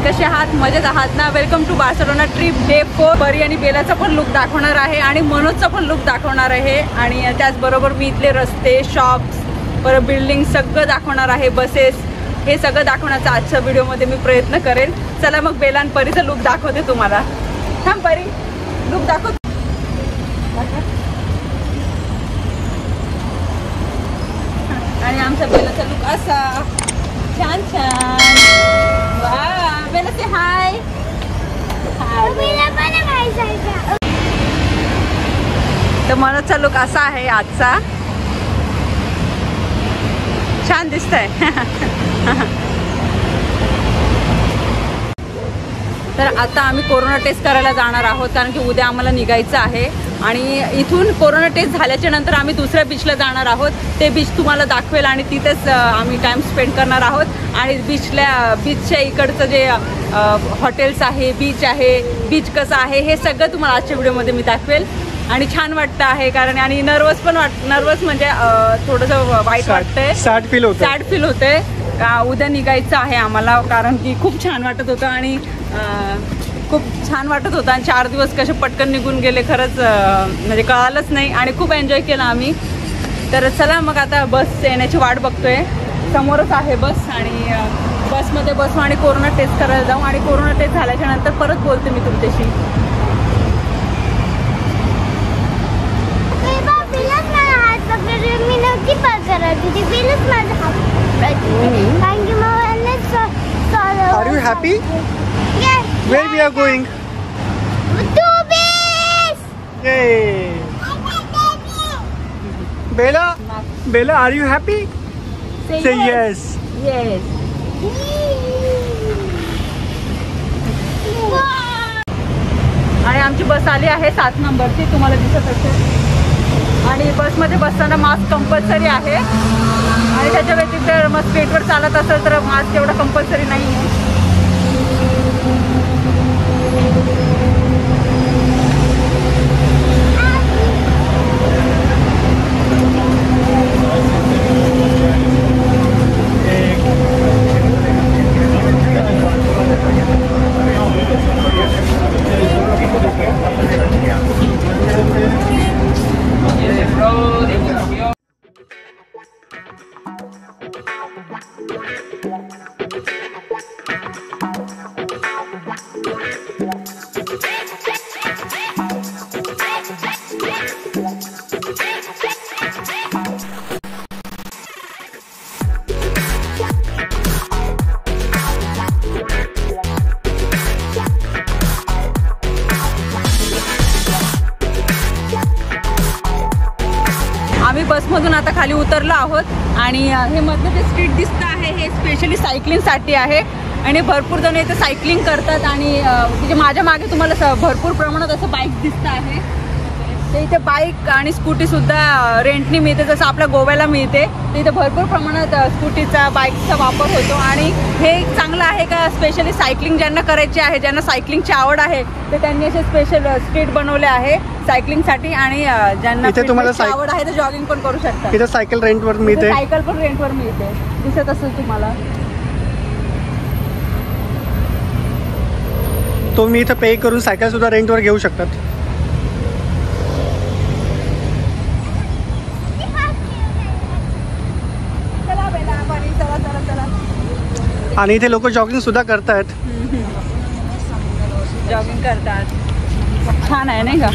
कसे आहात? मजेत आहात ना? Welcome to Barcelona trip day 4. परी आणि बेलाचा पण लुक दाखवणार आहे आणि मनोजचा पण लुक दाखवणार आहे आणि त्याचबरोबर मी इथले रस्ते, शॉप्स, परत बिल्डिंग सगळं दाखवणार आहे, बसेस, हे सगळं दाखवण्याचा आजच्या व्हिडिओमध्ये मी प्रयत्न करेन. चला मग बेला आणि परीचा लुक दाखवते तुम्हाला. थांब परी, लुक दाखव. आणि आमच्या बेलाचा लुक असा छान छान. वा बेला से हाय. तर मनोजचा लुक असा आहे आजचा. छान दिसतंय. तर आता आम्ही कोरोना टेस्ट करायला जाणार आहोत कारण की उद्या आम्हाला निघायचं आहे आणि इथून कोरोना टेस्ट झाल्याच्या नंतर आम्ही दुसऱ्या बीचला जाणार आहोत. ते बीच तुम्हाला दाखवेल आणि तिथेच आम्ही टाइम स्पेंड करणार आहोत आणि बीचच्या इकडचं जे हॉटेल्स आहे, बीच आहे, बीच कसं आहे, हे सगळं तुम्हाला आजच्या व्हिडिओमध्ये मी दाखवेल. आणि छान वाटतं आहे कारण आणि नर्वस म्हणजे थोडंसं वाईट वाटतंय, सॅड फील होतंय. उद्या निघायचं आहे आम्हाला कारण की खूप छान वाटत होतं आणि खूप छान वाटत होतं आणि 4 दिवस कसे पटकन निघून गेले खरंच म्हणजे कळालंच नाही आणि खूप एन्जॉय केला आम्ही. तर चला मग आता बस येण्याची वाट बघतोय. समोरच आहे बस आणि बसमध्ये बसू आणि कोरोना टेस्ट करायला जाऊ आणि कोरोना टेस्ट झाल्याच्या नंतर परत बोलते मी तुमच्याशी. Are you happy? Yes. Where we are going? To beach. Yay! Bella, are you happy? Say yes. Yes. आणि आमची बस आली आहे 7 नंबरची, तुम्हाला दिसत असेल. आणि बसमध्ये बसताना मास्क कंपल्सरी आहे आणि त्याच्या व्यतिरिक्त मग स्ट्रीटवर चालत असेल तर मास्क एवढा कंपल्सरी नाही आहे. आम्ही बसमधून आता खाली उतरलो आहोत आणि हे मधलं जे स्ट्रीट दिसतं आहे हे स्पेशली सायकलिंगसाठी आहे आणि भरपूर जण इथे सायकलिंग करतात आणि म्हणजे माझ्या मागे तुम्हाला भरपूर प्रमाणात असं बाईक दिसतं आहे. तर इथे बाईक आणि स्कूटीसुद्धा रेंटनी मिळते, जसं आपल्या गोव्याला मिळते. तर इथे भरपूर प्रमाणात स्कूटीचा, बाईकचा वापर होतो आणि हे चांगलं आहे का स्पेशली सायकलिंग ज्यांना करायची आहे, ज्यांना सायकलिंगची आवड आहे तर त्यांनी असे स्पेशल स्ट्रीट बनवले आहे सायकलिंगसाठी आणि ज्यांना आवड आहे तर जॉगिंग पण करू शकतात. इथे सायकल रेंटवर मिळते, सायकल पण रेंटवर मिळते, दिसत असेल तुम्हाला. तुम्ही इथं पे करून सायकल सुद्धा रेंटवर घेऊ शकतात. आणि इथे लोक जॉगिंग सुद्धा करतात. जॉगिंग करतात, छान आहे नाही का.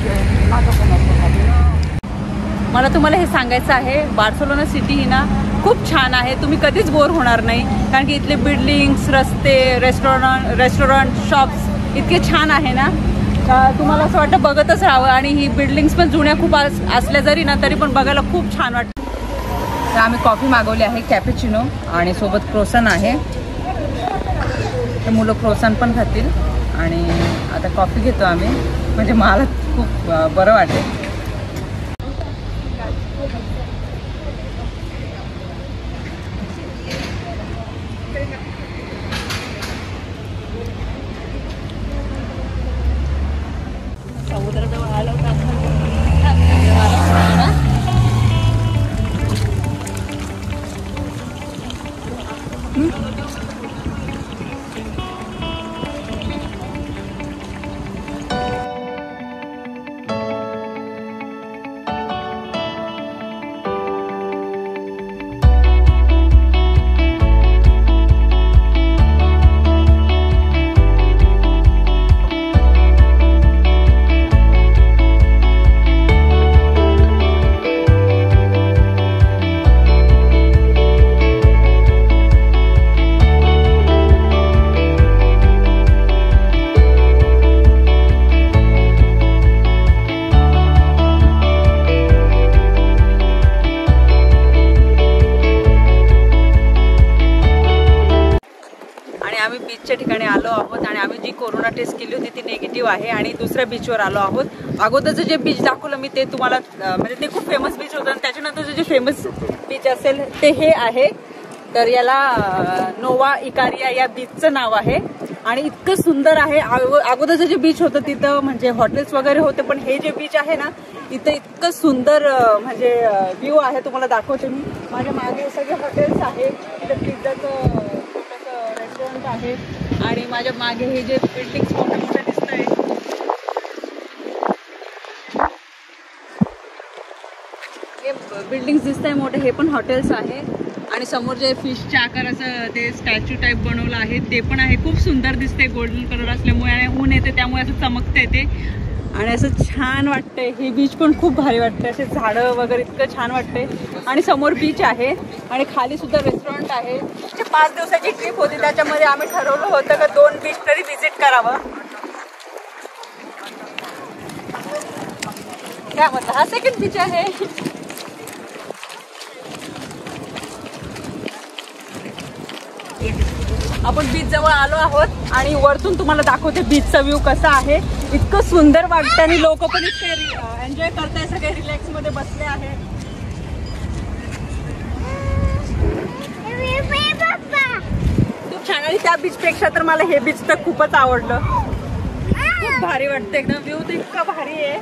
मला तुम्हाला हे सांगायचं आहे, बार्सिलोना सिटी ही ना खूप छान आहे. तुम्ही कधीच बोर होणार नाही कारण की इथले बिल्डिंग्स, रस्ते, रेस्टॉरंट, शॉप्स इतके छान आहे ना तुम्हाला असं वाटतं बघतच राहावं. आणि ही बिल्डिंग्स पण जुन्या खूप असल्या जरी ना तरी पण बघायला खूप छान वाटतं. तर आम्ही कॉफी मागवली आहे कॅपेचिनो आणि सोबत क्रोसन आहे. तर मुलं क्रोसन पण खातील आणि आता कॉफी घेतो आम्ही, म्हणजे मला खूप बरं वाटेल. समुद्राजवळ आलं होतं कोरोना टेस्ट केली होती ती निगेटिव्ह आहे आणि दुसऱ्या बीचवर आलो आहोत. अगोदरचं जे बीच दाखवलं मी ते तुम्हाला म्हणजे ते खूप फेमस बीच होतं आणि त्याच्यानंतरचं जे फेमस बीच असेल ते हे आहे. तर याला नोवा इकारिया या बीचचं नाव आहे आणि इतकं सुंदर आहे. अगोदरचं जे बीच होतं तिथं म्हणजे हॉटेल्स वगैरे होते, पण हे जे बीच आहे ना इथं इतकं सुंदर म्हणजे व्ह्यू आहे. तुम्हाला दाखवते मी. माझ्या मागे सगळे हॉटेल्स आहे, तिथं पिझ्झाचं रेस्टॉरंट आहे आणि माझ्या मागे हे जे बिल्डिंग्स मोठे मोठे दिसत आहे हे बिल्डिंग्स दिसत आहे मोठे, हे पण हॉटेल्स आहे आणि समोर जे फिशच्या आकाराचं ते स्टॅच्यू टाईप बनवलं आहे ते पण आहे. खूप सुंदर दिसते गोल्डन कलर असल्यामुळे आणि ऊन येते त्यामुळे असं चमकते ते आणि असं छान वाटतंय. हे बीच पण खूप भारी वाटते, असे झाडं वगैरे इतकं छान वाटते आणि समोर बीच आहे आणि खाली सुद्धा रेस्टॉरंट आहे. 5 दिवसाची ट्रिप होती त्याच्यामध्ये आम्ही ठरवलं होतं का 2 बीच तरी व्हिजिट करावं. काय म्हटलं, हा सेकंड बीच आहे. आपण बीच जवळ आलो आहोत आणि वरतून तुम्हाला दाखवते बीचचा व्ह्यू कसा आहे. इतकं सुंदर वाटतं आणि लोक पण इतके एन्जॉय करताय, सगळे रिलॅक्स मध्ये बसले आहे. खूप छान आणि त्या बीच पेक्षा तर मला हे बीच तर खूपच आवडलं. खूप भारी वाटतं, एकदम व्ह्यू तर इतका भारी आहे.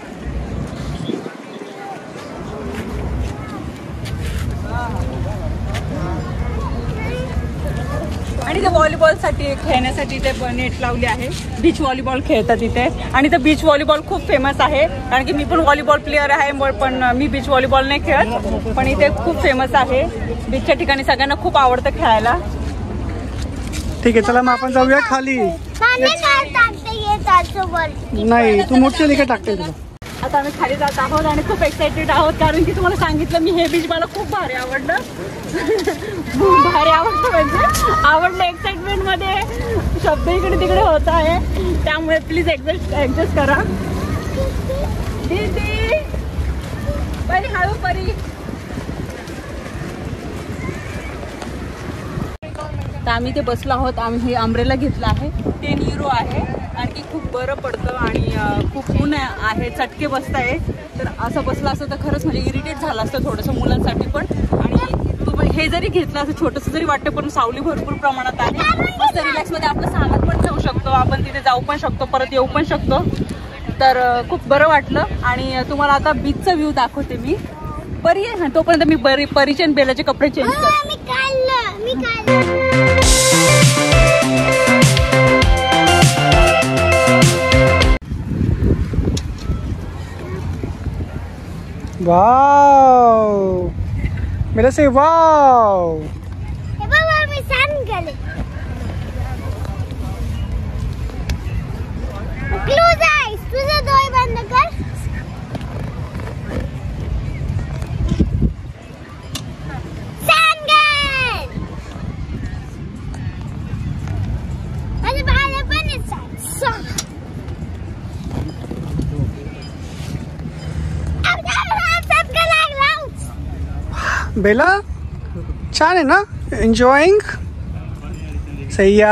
आणि ते व्हॉलीबॉलसाठी खेळण्यासाठी ते नेट लावली आहे. बीच व्हॉलीबॉल खेळतात इथे आणि ते बीच व्हॉलीबॉल खूप फेमस आहे कारण की मी पण व्हॉलीबॉल प्लेअर आहे, पण मी बीच व्हॉलीबॉल नाही खेळत, पण इथे खूप फेमस आहे. बीचच्या ठिकाणी सगळ्यांना खूप आवडतं खेळायला. ठीक आहे, चला मग आपण जाऊया खाली. नाही, तू मोठी टाकते तुला. आता आम्ही खाली जात आहोत आणि खूप एक्साइटेड आहोत कारण की तुम्हाला सांगितलं मी हे बीच मला खूप भारी आवडलं. भारी आवडतं म्हणजे आवडलं, एक्साइटमेंट मध्ये शब्द इकडे तिकडे होत आहे त्यामुळे प्लीज ऍडजस्ट करा. दीदी परी हळू परी. तर आम्ही ते बसलो आहोत. आम्ही हे अम्ब्रेला घेतला आहे, 10 युरो आहे आणि की खूप बरं पडतं आणि खूप ऊन आहे, चटके बसताय. तर असं बसलं असतं तर खरंच म्हणजे इरिटेट झालं असतं थोडंसं मुलांसाठी पण. आणि तुम्ही हे जरी घेतलं असं छोटंसं जरी वाटतं पण सावली भरपूर प्रमाणात आहे. मस्त रिलॅक्समध्ये आपलं सामान पण ठेवू शकतो आपण, तिथे जाऊ पण शकतो, परत येऊ पण शकतो. तर खूप बरं वाटलं आणि तुम्हाला आता बीचचा व्ह्यू दाखवते मी. परी आहे तोपर्यंत मी परीचे आणि बेलाचे कपडे चेंज करते. वाव, मेरा से वाव. हे बाबा मी सांगले क्लोज आईस, तुझे डोळे बंद कर. सांगल माझे बाळ पण सांग. बेला छान आहे ना, एन्जॉईंग. सैया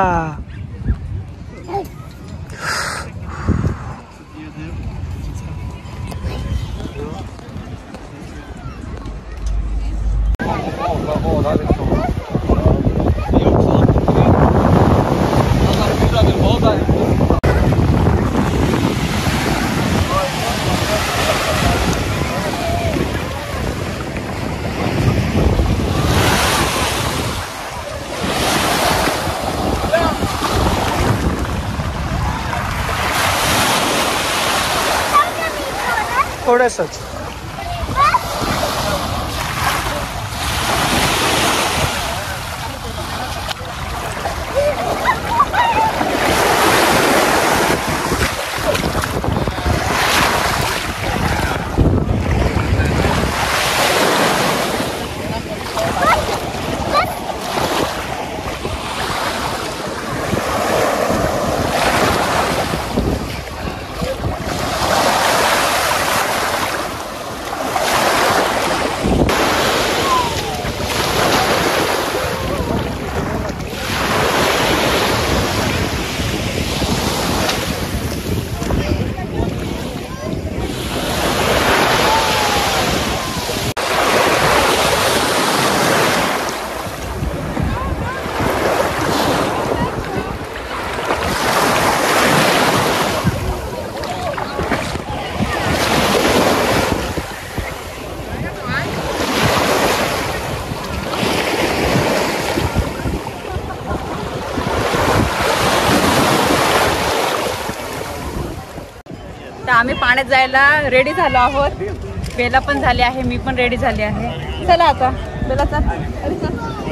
थोडंसंच. पाण्यात जायला रेडी झालो आहोत. बेला पण झाली आहे, मी पण रेडी झाली आहे. चला आता बेला चल. अरे चल.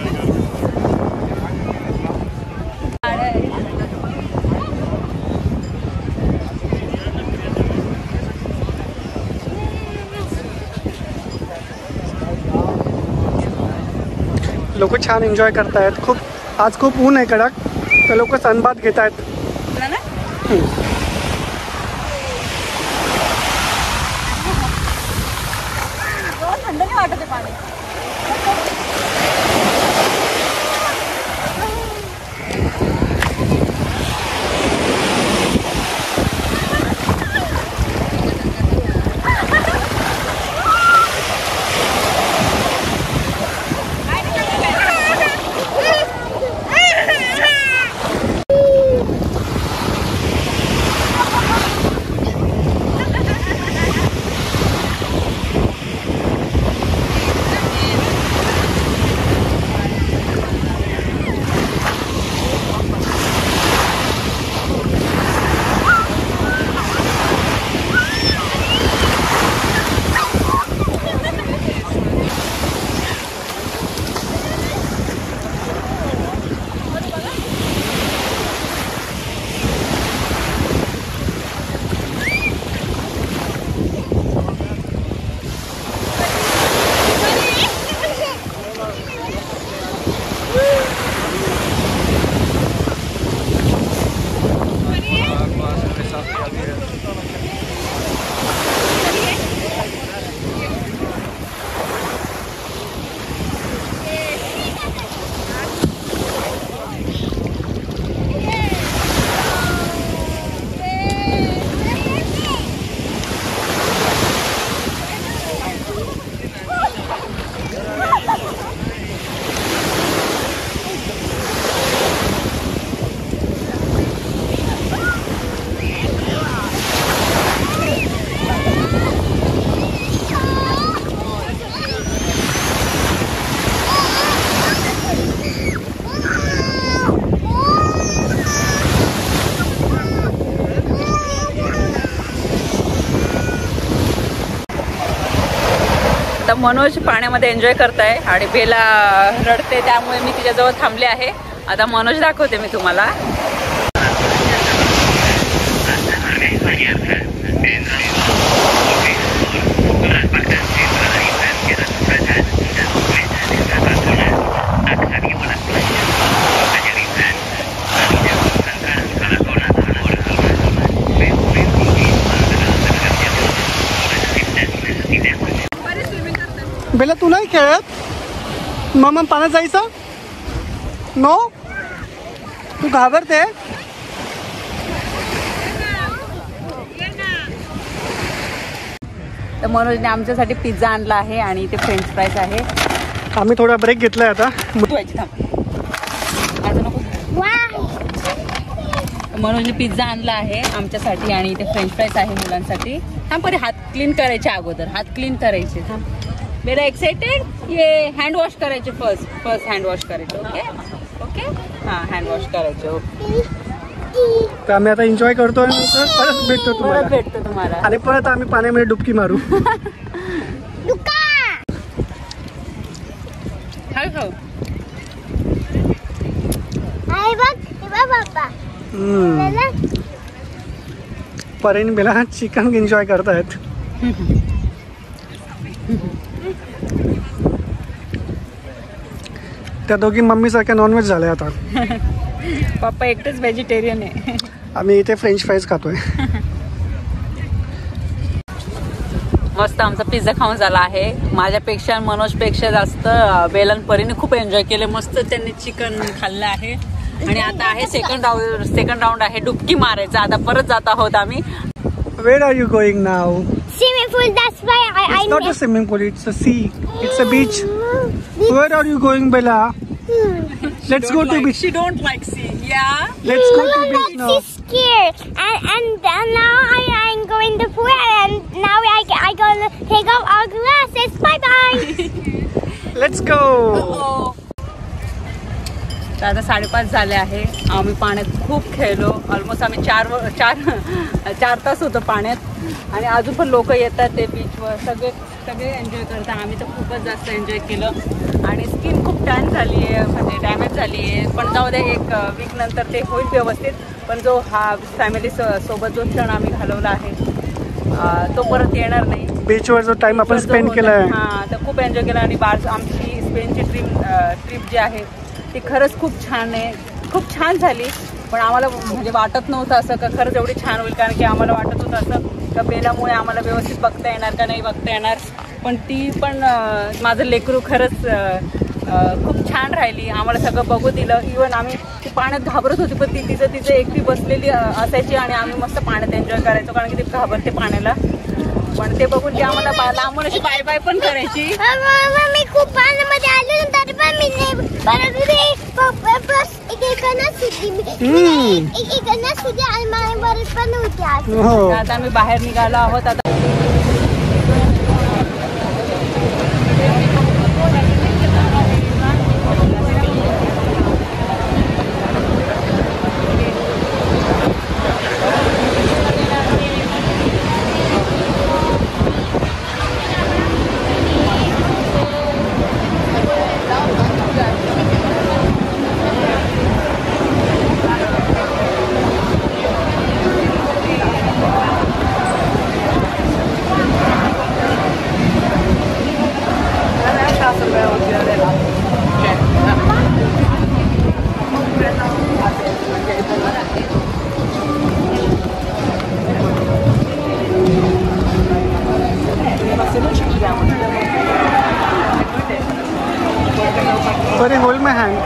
लोक छान एन्जॉय करतायत. आज खूप ऊन आहे कडक, तर लोक सनबाथ घेत आहेत. थंड नाही वाटत आहे पाणी. आता मनोज पाण्यामध्ये एन्जॉय करताय आणि बेला रडते, त्यामुळे मी तिच्याजवळ थांबले आहे. आता मनोज दाखवते मी तुम्हाला. बेला तू नाही खेळत? मग पाण्यात जायचं? नो, तू घाबरते. तर मनोजने आमच्यासाठी पिझ्झा आणला आहे आणि इथे फ्रेंच फ्राईज आहे. आम्ही थोडा ब्रेक घेतलाय आता. मनोजने पिझ्झा आणला आहे आमच्यासाठी आणि इथे फ्रेंच फ्राईज आहे मुलांसाठी. थांब परे, हात क्लीन करायचे अगोदर, हात क्लीन करायचे. थांब बेला, एक्साइटेड? ये हँड वॉश करायचे फर्स्ट हँड वॉश करायचे. ओके ओके, हां हँड वॉश करायचे. ओके, तर आम्ही आता एन्जॉय करतो आणि परत भेटतो तुम्हाला आणि परत आम्ही पाण्यामध्ये डुबकी मारू. परेन बेला चिकन एन्जॉय करतायत. त्या दोघी मम्मी सारख्या नॉनव्हेज झाल्या आता. पप्पा एकटेच व्हेजिटेरियन आहे. आम्ही इथे फ्रेंच फ्राईज खातोय. मस्त आमचा पिझ्झा खाऊन झाला आहे. माझ्यापेक्षा मनोजपेक्षा जास्त बेलन परीने खूप एन्जॉय केले. मस्त त्यांनी चिकन खाल्लं आहे आणि आता आहे सेकंड राऊंड आहे डुबकी मारायचा. आता परत जात आहोत आम्ही. Where are you going now? Swimming pool, that's why It's not a swimming pool, it's a sea. It's a beach. Where are you going, Bella? Let's go to beach. She don't like sea. Yeah. Let's go to beach now. She's scared. And now I'm going to pool and now I gonna take off our glasses. Bye bye. Let's go. तर आता 5:30 झाले आहे. आम्ही पाण्यात खूप खेळलो. Almost आम्ही चार तास होतो पाण्यात आणि अजून पण लोक येतात ते बीचवर. सगळे एन्जॉय करतात. आम्ही तर खूपच जास्त एन्जॉय केलं आणि स्किन खूप टॅन झाली आहे, म्हणजे डॅमेज झाली आहे. पण जाऊ द्या, एक वीक नंतर ते होईल व्यवस्थित. पण जो हा फॅमिली सोबत जो क्षण आम्ही घालवला आहे तो परत येणार नाही. बीचवर जो टाइम आपण स्पेंड केला आहे, हां, तर खूप एन्जॉय केला. आणि आमची स्पेनची ट्रिप जी आहे ती खरंच खूप छान आहे, खूप छान झाली. पण आम्हाला म्हणजे वाटत नव्हतं असं का खरंच एवढी छान होईल, कारण की आम्हाला वाटत होतं असं का बेलामुळे आम्हाला व्यवस्थित बघता येणार का नाही बघता येणार. पण ती पण माझं लेकरू खरंच खूप छान राहिली. आम्हाला सगळं बघू दिलं. इवन आम्ही ती पाण्यात घाबरत होती, पण ती तिचं एकटी बसलेली असायची आणि आम्ही मस्त पाण्यात एन्जॉय करायचो, कारण की ती घाबरते पाण्याला. पण ते बघून ती आम्हाला लांबून अशी बाय बाय पण करायची. मी खूप पाण्यामध्ये आले तरी पण मी आता आम्ही बाहेर निघालो आहोत. आता Sorry, hold my hand.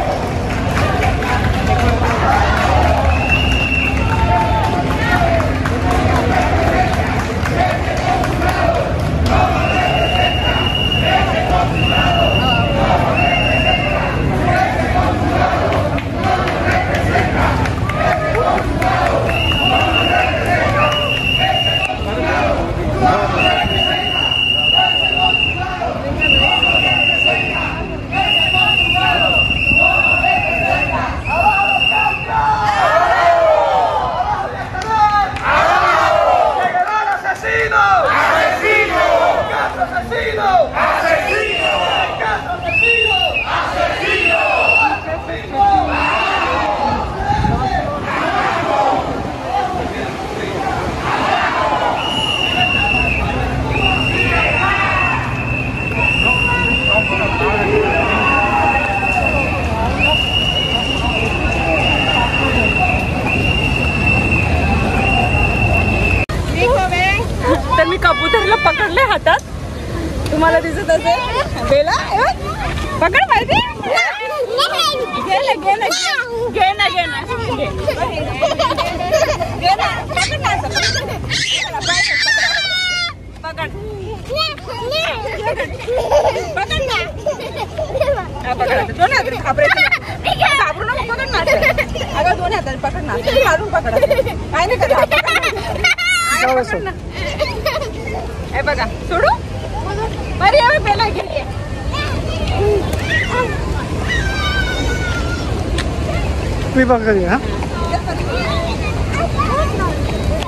तर मी कबूतरला पकडले हातात, तुम्हाला दिसत असेल. बेला पकड माहिती, घे ना घे ना घे ना घे ना घे ना, पकड ना पकड पकड ना, पकड दोन हात घाबरू नको, पकड ना अगं, दोन हाताने पकड ना, काढून पकड, काय नाही करत. हे बघा सोडू, अरे अरे बेला गेली. मी बघूया.